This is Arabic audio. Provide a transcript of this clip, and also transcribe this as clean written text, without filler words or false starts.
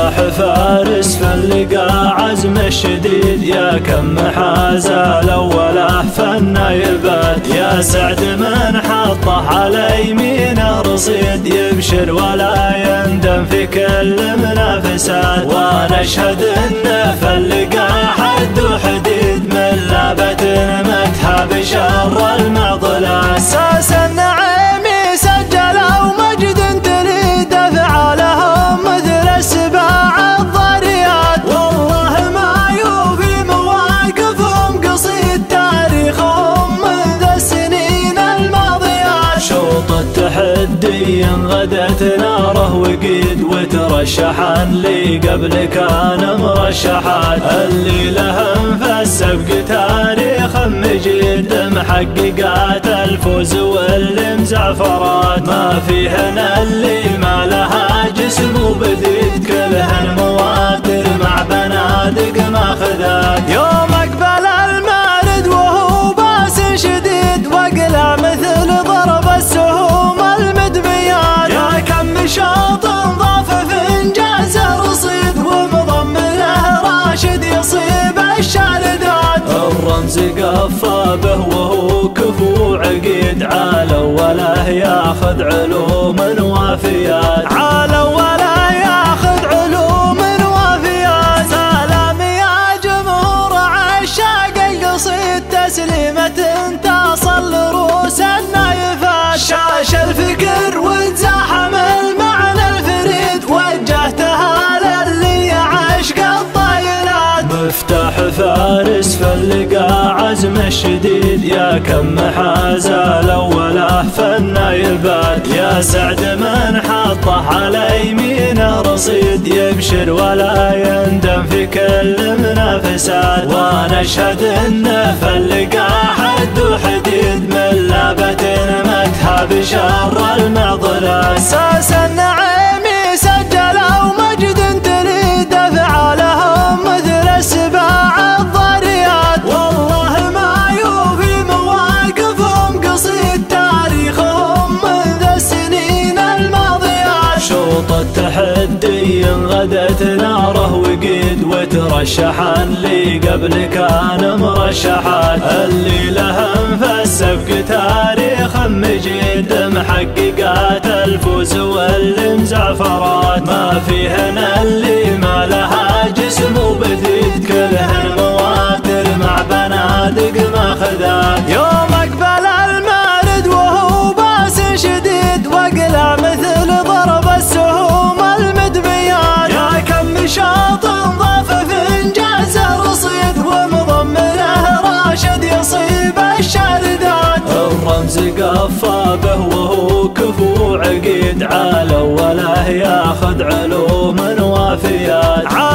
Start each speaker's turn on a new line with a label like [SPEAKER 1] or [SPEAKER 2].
[SPEAKER 1] مفتاح فارس فاللقى عزم الشديد، يا كم حازا الأوله فالنايبات، يا سعد من حطه على يمينه رصيد، يبشر ولا يندم في كل منافسات، ونشهد انه فاللقى حد وحديد، من لابة مدحه بشر المعضلات،
[SPEAKER 2] اساس النعيم سجلوا مجد تريد افعالهم مثل السباع الضاريات، والله ما يوفي مواقفهم قصيد، تاريخهم منذ السنين الماضيات،
[SPEAKER 1] شوط التحدي غدت ناره وقيد، وترشحا اللي قبل كان مرشحات، اللي لهم في السبق تاريخ مجيد، محققات الفوز واللي مزعفرات، ما فيهن اللي ما لها جسم وبديد، كلهن مواتر مع بنادق ماخذات،
[SPEAKER 2] يوم اقبل المارد وهو باس شديد، واقلع مثل ضرب السهوم المدميات، يا كم شوط ضاف في انجاز رصيد، ومضمنه راشد يصيب الشاردات،
[SPEAKER 1] الرمز قفى به وهو كفو عقيد، عالوا ولا ياخذ علوم وافيات،
[SPEAKER 2] عالوا ولا ياخذ علوم وافيات، سلام يا جمهور عشاق القصيد، تسليمة تصل رؤوس النايفات، شاش الفكر وتزاحم المعنى الفريد، وجهتها للي يعشق الطايلات،
[SPEAKER 1] مفتاح فارس فاللقى عزم الشديد، يا كم حازا الأوله فالنايبات، يا سعد من حطه على يمينه رصيد، يبشر ولا يندم في كل منافسات، ونشهد انه فاللقى حد وحديد، من لابة مدحه بشر المعضلات،
[SPEAKER 2] اساس النعيم سجلوا مجد تريد افعالهم مثل السباع الضاريات، والله ما يوفي مواقفهم قصيد، تاريخهم منذ السنين الماضيات،
[SPEAKER 1] شوط التحدي غدت ناره وقيد، وترشحا اللي قبل كان مرشحات، اللي لهم في السبق تاريخ مجيد، محققات الفوز واللي مزعفرات، ما فيهن اللي ما لها جسم وبديد، كلهن مواتر مع بنادق ماخذات،
[SPEAKER 2] يوم اقبل المارد وهو باس شديد، واقلع مثل ضرب السهوم المدميات، يا كم شوط ضاف في انجاز رصيد، ومضمنه راشد يصيب الشاردات،
[SPEAKER 1] الرمز قفى به وهو كفو عقيد، عالوا ولا ياخذ علوم وافيات.